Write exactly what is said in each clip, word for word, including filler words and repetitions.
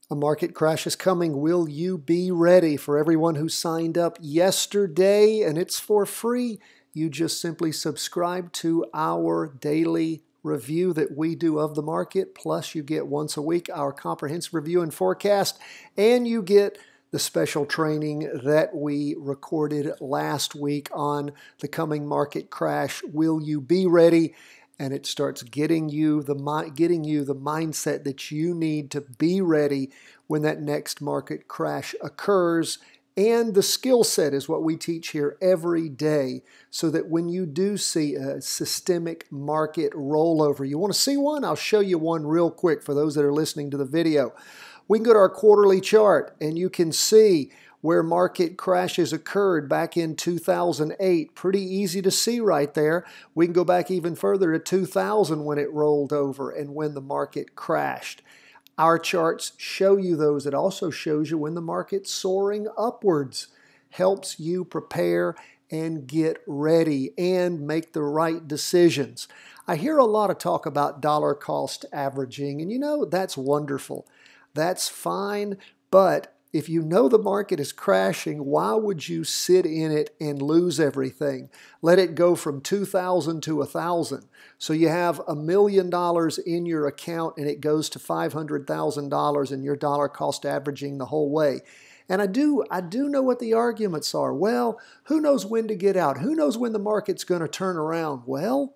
A market crash is coming. Will you be ready? For everyone who signed up yesterday, and it's for free, you just simply subscribe to our daily review that we do of the market. Plus, you get once a week our comprehensive review and forecast, and you get the special training that we recorded last week on the coming market crash. Will you be ready? And it starts getting you the getting you the mindset that you need to be ready when that next market crash occurs. And the skill set is what we teach here every day, so that when you do see a systemic market rollover, you want to see one? I'll show you one real quick for those that are listening to the video. We can go to our quarterly chart, and you can see where market crashes occurred back in two thousand eight. Pretty easy to see right there. We can go back even further to two thousand when it rolled over and when the market crashed. Our charts show you those. It also shows you when the market's soaring upwards. Helps you prepare and get ready and make the right decisions. I hear a lot of talk about dollar cost averaging, and you know, that's wonderful. That's fine, but if you know the market is crashing, why would you sit in it and lose everything? Let it go from two thousand to one thousand. So you have a million dollars in your account and it goes to five hundred thousand dollars and you're dollar cost averaging the whole way. And I do, I do know what the arguments are. Well, who knows when to get out? Who knows when the market's going to turn around? Well,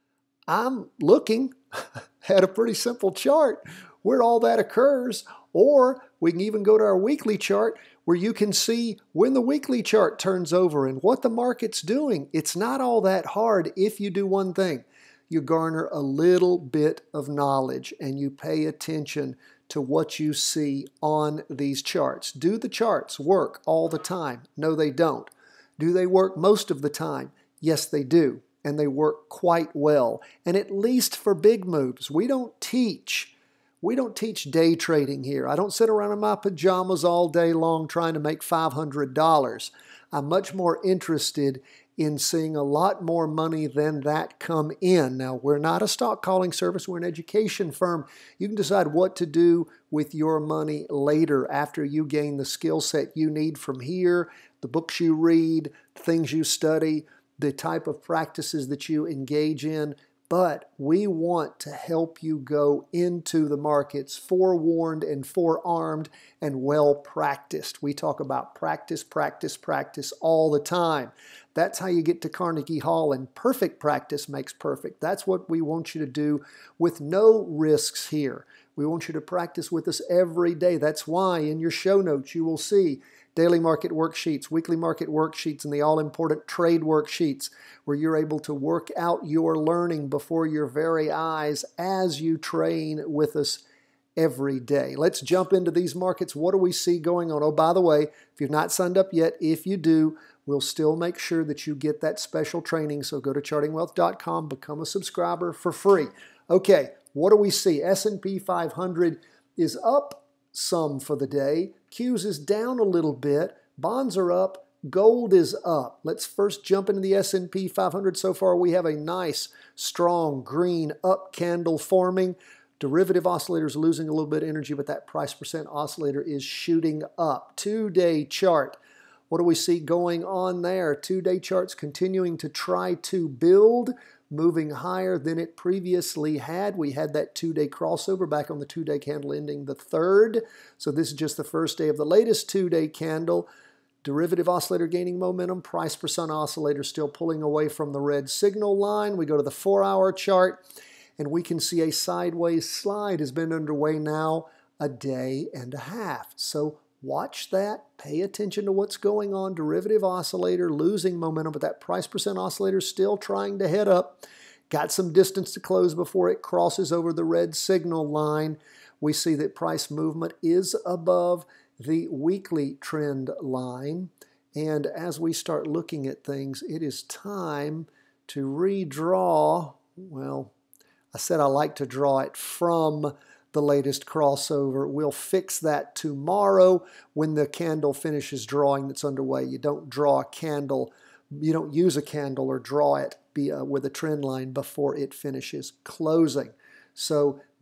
I'm looking at a pretty simple chart where all that occurs. Or we can even go to our weekly chart where you can see when the weekly chart turns over and what the market's doing. It's not all that hard if you do one thing. You garner a little bit of knowledge and you pay attention to what you see on these charts. Do the charts work all the time? No, they don't. Do they work most of the time? Yes, they do. And they work quite well. And at least for big moves, we don't teach We don't teach day trading here. I don't sit around in my pajamas all day long trying to make five hundred dollars. I'm much more interested in seeing a lot more money than that come in. Now, we're not a stock calling service. We're an education firm. You can decide what to do with your money later after you gain the skill set you need from here, the books you read, things you study, the type of practices that you engage in. But we want to help you go into the markets forewarned and forearmed and well practiced. We talk about practice, practice, practice all the time. That's how you get to Carnegie Hall, and perfect practice makes perfect. That's what we want you to do with no risks here. We want you to practice with us every day. That's why in your show notes you will see daily market worksheets, weekly market worksheets, and the all-important trade worksheets where you're able to work out your learning before your very eyes as you train with us every day. Let's jump into these markets. What do we see going on? Oh, by the way, if you've not signed up yet, if you do, we'll still make sure that you get that special training. So go to charting wealth dot com, become a subscriber for free. Okay, what do we see? S and P five hundred is up some for the day. Q's is down a little bit. Bonds are up. Gold is up. Let's first jump into the S and P five hundred. So far, we have a nice, strong, green up candle forming. Derivative oscillators losing a little bit of energy, but that price percent oscillator is shooting up. Two-day chart. What do we see going on there? Two-day charts continuing to try to build, moving higher than it previously had. We had that two-day crossover back on the two-day candle ending the third. So this is just the first day of the latest two-day candle. Derivative oscillator gaining momentum. Price percent oscillator still pulling away from the red signal line. We go to the four-hour chart, and we can see a sideways slide has been underway now a day and a half. So watch that. Pay attention to what's going on. Derivative oscillator losing momentum, but that price percent oscillator still trying to head up. Got some distance to close before it crosses over the red signal line. We see that price movement is above the weekly trend line. And as we start looking at things, it is time to redraw. Well, I said I like to draw it from the latest crossover. We'll fix that tomorrow when the candle finishes drawing that's underway. You don't draw a candle, you don't use a candle or draw it be, uh, with a trend line before it finishes closing. So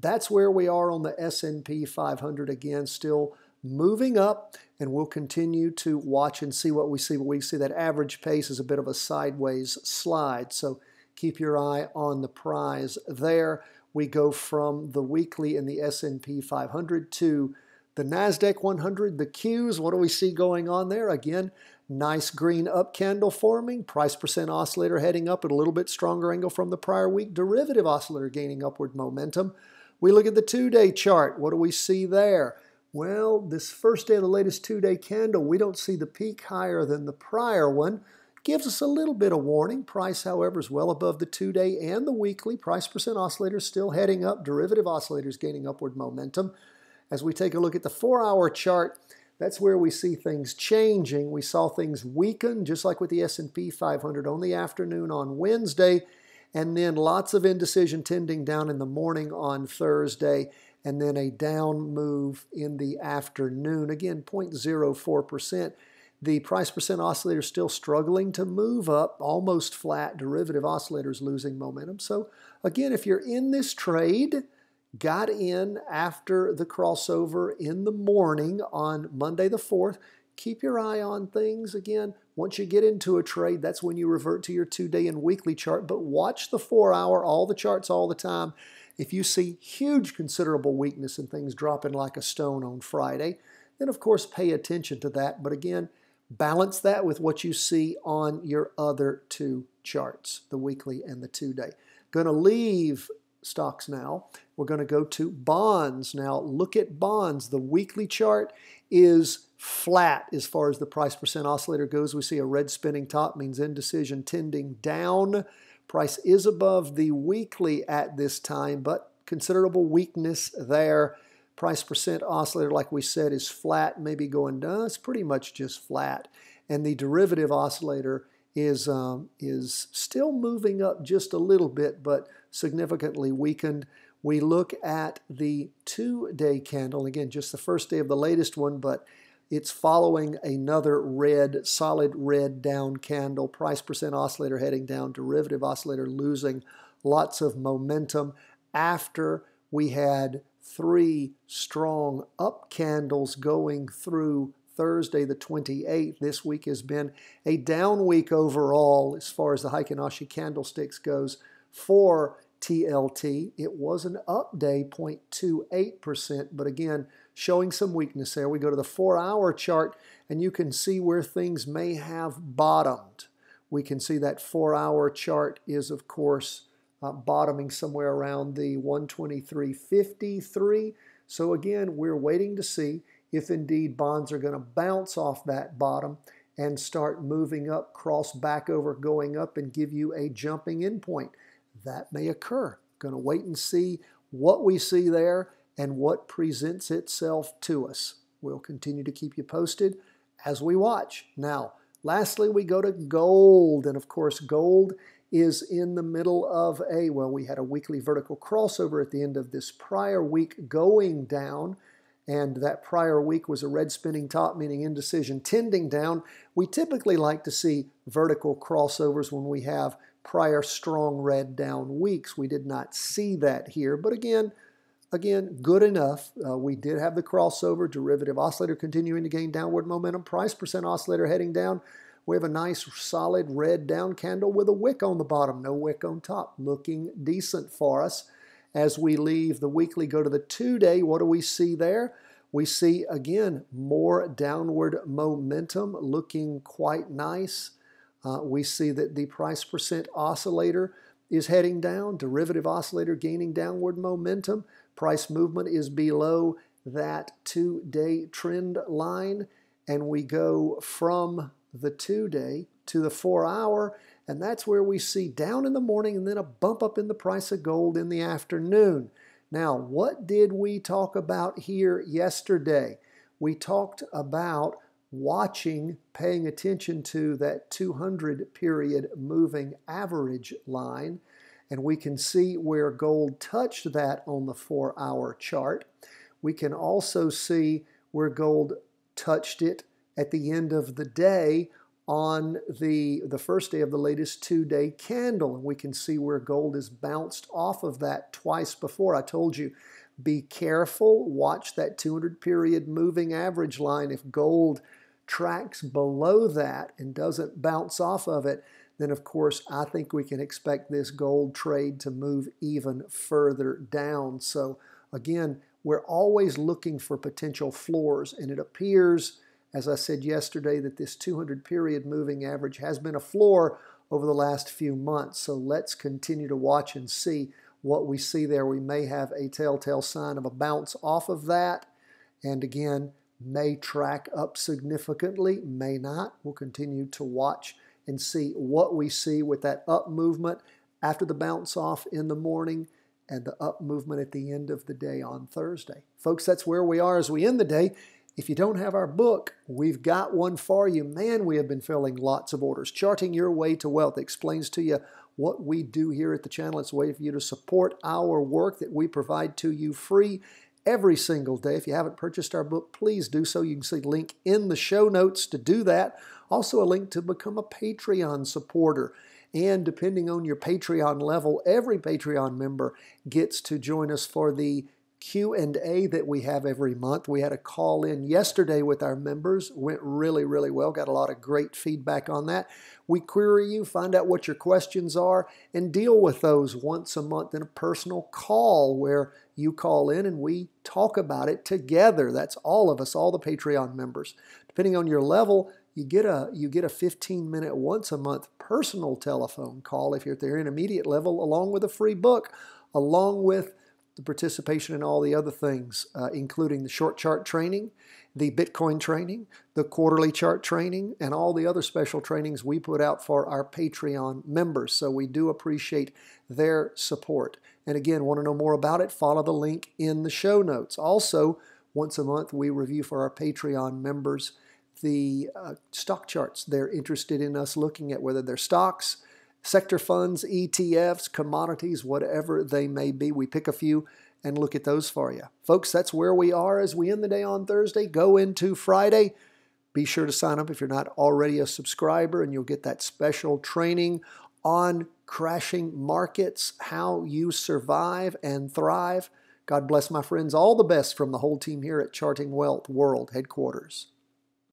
That's where we are on the S and P five hundred again, still moving up, and we'll continue to watch and see what we see. But we see that average pace is a bit of a sideways slide, so keep your eye on the prize there. We go from the weekly in the S and P five hundred to the NASDAQ one hundred, the Qs. What do we see going on there? Again, nice green up candle forming, price percent oscillator heading up at a little bit stronger angle from the prior week, derivative oscillator gaining upward momentum. We look at the two-day chart. What do we see there? Well, this first day of the latest two-day candle, we don't see the peak higher than the prior one. Gives us a little bit of warning. Price, however, is well above the two-day and the weekly. Price percent oscillators still heading up. Derivative oscillators gaining upward momentum. As we take a look at the four-hour chart, that's where we see things changing. We saw things weaken, just like with the S and P five hundred on the afternoon on Wednesday, and then lots of indecision tending down in the morning on Thursday, and then a down move in the afternoon. Again, zero point zero four percent. The price percent oscillator still struggling to move up, almost flat. Derivative oscillators losing momentum. So again, if you're in this trade, got in after the crossover in the morning on Monday the fourth, keep your eye on things. Again, once you get into a trade, that's when you revert to your two-day and weekly chart. But watch the four-hour, all the charts all the time. If you see huge considerable weakness and things dropping like a stone on Friday, then of course pay attention to that. But again, balance that with what you see on your other two charts, the weekly and the two-day. Going to leave stocks now. We're going to go to bonds. Now look at bonds. The weekly chart is flat as far as the price percent oscillator goes. We see a red spinning top, means indecision tending down. Price is above the weekly at this time, but considerable weakness there. Price percent oscillator, like we said, is flat, maybe going down. It's pretty much just flat. And the derivative oscillator is, um, is still moving up just a little bit, but significantly weakened. We look at the two-day candle. Again, just the first day of the latest one, but it's following another red, solid red down candle. Price percent oscillator heading down. Derivative oscillator losing lots of momentum after we had three strong up candles going through Thursday the twenty-eighth. This week has been a down week overall as far as the Heikin Ashi candlesticks goes for T L T. It was an up day, zero point two eight percent, but again, showing some weakness there. We go to the four-hour chart, and you can see where things may have bottomed. We can see that four-hour chart is, of course, uh, bottoming somewhere around the one twenty-three fifty-three. So again, we're waiting to see if indeed bonds are going to bounce off that bottom and start moving up, cross back over, going up, and give you a jumping in point. That may occur. Going to wait and see what we see there and what presents itself to us. We'll continue to keep you posted as we watch. Now, lastly, we go to gold. And of course, gold is in the middle of a, well, we had a weekly vertical crossover at the end of this prior week going down. And that prior week was a red spinning top, meaning indecision tending down. We typically like to see vertical crossovers when we have prior strong red down weeks. We did not see that here, but again, again, good enough. Uh, we did have the crossover, derivative oscillator continuing to gain downward momentum, price percent oscillator heading down. We have a nice solid red down candle with a wick on the bottom, no wick on top, looking decent for us. As we leave the weekly, go to the two-day, what do we see there? We see, again, more downward momentum, looking quite nice. Uh, we see that the price percent oscillator is heading down, derivative oscillator gaining downward momentum. Price movement is below that two-day trend line, and we go from the two-day to the four-hour, and that's where we see down in the morning and then a bump up in the price of gold in the afternoon. Now, what did we talk about here yesterday? We talked about watching, paying attention to that two hundred period moving average line, and we can see where gold touched that on the four-hour chart. We can also see where gold touched it at the end of the day on the, the first day of the latest two-day candle. And we can see where gold has bounced off of that twice before. I told you, be careful. Watch that two hundred period moving average line. If gold tracks below that and doesn't bounce off of it, then of course I think we can expect this gold trade to move even further down. So again, we're always looking for potential floors, and it appears, as I said yesterday, that this two hundred period moving average has been a floor over the last few months. So let's continue to watch and see what we see there. We may have a telltale sign of a bounce off of that, and again, may track up significantly, may not. We'll continue to watch and see what we see with that up movement after the bounce off in the morning and the up movement at the end of the day on Thursday. Folks, that's where we are as we end the day. If you don't have our book, we've got one for you. Man, we have been filling lots of orders. Charting Your Way to Wealth explains to you what we do here at the channel. It's a way for you to support our work that we provide to you free every single day. If you haven't purchased our book, please do so. You can see the link in the show notes to do that. Also a link to become a Patreon supporter. And depending on your Patreon level, every Patreon member gets to join us for the Q and A that we have every month. We had a call in yesterday with our members. Went really, really well. Got a lot of great feedback on that. We query you, find out what your questions are, and deal with those once a month in a personal call where you call in and we talk about it together. That's all of us, all the Patreon members. Depending on your level, you get a you get a fifteen minute once a month personal telephone call if you're at the intermediate level, along with a free book, along with the participation in all the other things, uh, including the short chart training, the Bitcoin training, the quarterly chart training, and all the other special trainings we put out for our Patreon members. So we do appreciate their support. And again, want to know more about it? Follow the link in the show notes. Also, once a month, we review for our Patreon members the uh, stock charts they're interested in us looking at, whether they're stocks, sector funds, E T Fs, commodities, whatever they may be. We pick a few and look at those for you. Folks, that's where we are as we end the day on Thursday, go into Friday. Be sure to sign up if you're not already a subscriber, and you'll get that special training on crashing markets, how you survive and thrive. God bless, my friends. All the best from the whole team here at Charting Wealth World Headquarters.